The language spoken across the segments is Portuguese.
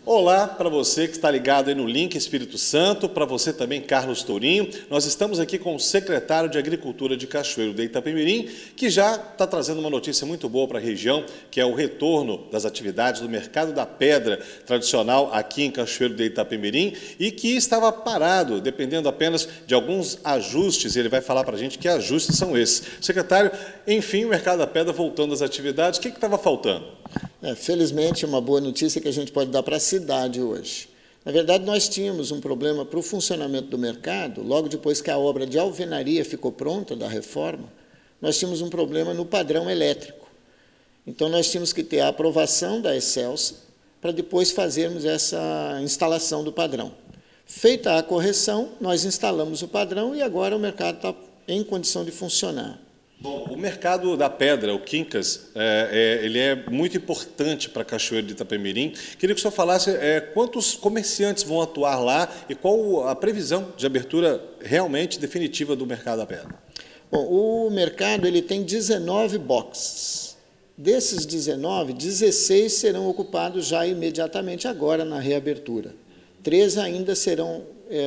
Olá para você que está ligado aí no Link Espírito Santo, para você também, Carlos Tourinho. Nós estamos aqui com o secretário de Agricultura de Cachoeiro de Itapemirim, que já está trazendo uma notícia muito boa para a região, que é o retorno das atividades do Mercado da Pedra tradicional aqui em Cachoeiro de Itapemirim e que estava parado, dependendo apenas de alguns ajustes, e ele vai falar para a gente que ajustes são esses. Secretário, enfim, o Mercado da Pedra voltando às atividades, o que estava faltando? Felizmente, uma boa notícia que a gente pode dar para a cidade hoje. Na verdade, nós tínhamos um problema para o funcionamento do mercado, logo depois que a obra de alvenaria ficou pronta, da reforma, nós tínhamos um problema no padrão elétrico. Então, nós tínhamos que ter a aprovação da Excelsa para depois fazermos essa instalação do padrão. Feita a correção, nós instalamos o padrão e agora o mercado está em condição de funcionar. Bom, o Mercado da Pedra, o Quincas, ele é muito importante para Cachoeiro de Itapemirim. Queria que o senhor falasse quantos comerciantes vão atuar lá e qual a previsão de abertura realmente definitiva do Mercado da Pedra. Bom, o mercado ele tem 19 boxes. Desses 19, 16 serão ocupados já imediatamente agora na reabertura. 13 ainda serão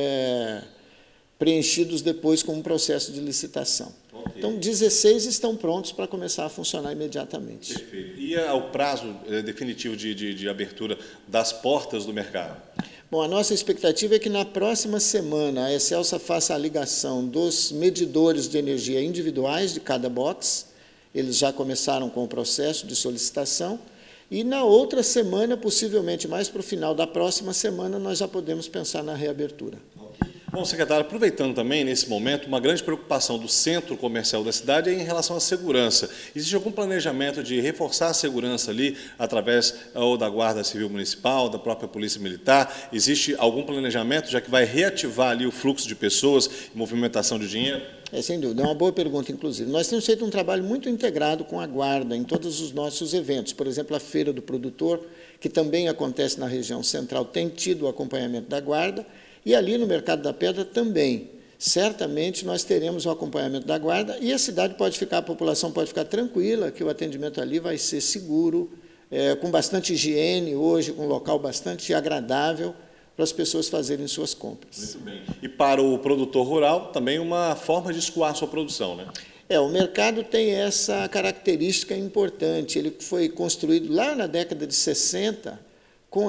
preenchidos depois com um processo de licitação. Então, 16 estão prontos para começar a funcionar imediatamente. Perfeito. E o prazo definitivo de abertura das portas do mercado? Bom, a nossa expectativa é que na próxima semana a Excelsa faça a ligação dos medidores de energia individuais de cada box. Eles já começaram com o processo de solicitação. E na outra semana, possivelmente mais para o final da próxima semana, nós já podemos pensar na reabertura. Bom, secretário, aproveitando também, nesse momento, uma grande preocupação do centro comercial da cidade é em relação à segurança. Existe algum planejamento de reforçar a segurança ali, através ou da Guarda Civil Municipal, da própria Polícia Militar? Existe algum planejamento, já que vai reativar ali o fluxo de pessoas e movimentação de dinheiro? Sem dúvida, é uma boa pergunta, inclusive. Nós temos feito um trabalho muito integrado com a Guarda em todos os nossos eventos. Por exemplo, a Feira do Produtor, que também acontece na região central, tem tido o acompanhamento da Guarda. E ali no Mercado da Pedra também. Certamente nós teremos o acompanhamento da Guarda e a população pode ficar tranquila que o atendimento ali vai ser seguro, com bastante higiene hoje, com um local bastante agradável para as pessoas fazerem suas compras. Muito bem. E para o produtor rural, também uma forma de escoar sua produção, né? O mercado tem essa característica importante. Ele foi construído lá na década de 60, com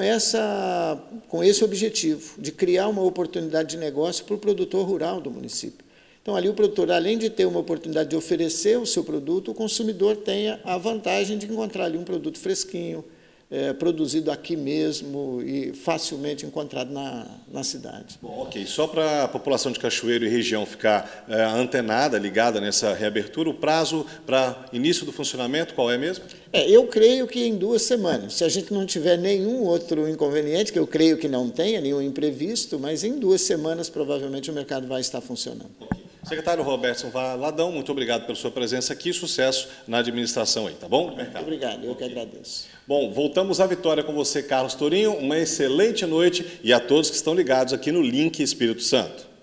esse objetivo, de criar uma oportunidade de negócio para o produtor rural do município. Então, ali o produtor, além de ter uma oportunidade de oferecer o seu produto, o consumidor tem a vantagem de encontrar ali um produto fresquinho, produzido aqui mesmo e facilmente encontrado na cidade. Bom, ok. Só para a população de Cachoeiro e região ficar antenada, ligada nessa reabertura, o prazo para início do funcionamento, qual é mesmo? Eu creio que em 2 semanas. Se a gente não tiver nenhum outro inconveniente, que eu creio que não tenha, nenhum imprevisto, mas em 2 semanas provavelmente o mercado vai estar funcionando. Okay. Secretário Robertson Valadão, muito obrigado pela sua presença aqui, sucesso na administração aí, tá bom? Muito obrigado, eu que agradeço. Bom, voltamos à vitória com você, Carlos Tourinho, uma excelente noite e a todos que estão ligados aqui no Link Espírito Santo.